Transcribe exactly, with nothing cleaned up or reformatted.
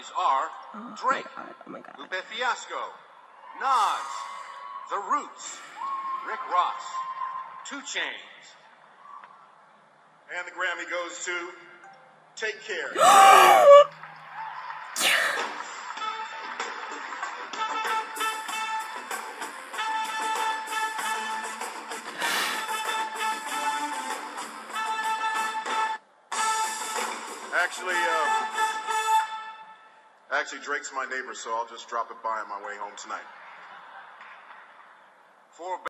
nominees are Oh, Drake, my God. Oh my God. Lupe Fiasco, Nas, The Roots, Rick Ross, Two Chainz. And the Grammy goes to Take Care. Actually, uh, actually, Drake's my neighbor, so I'll just drop it by on my way home tonight. For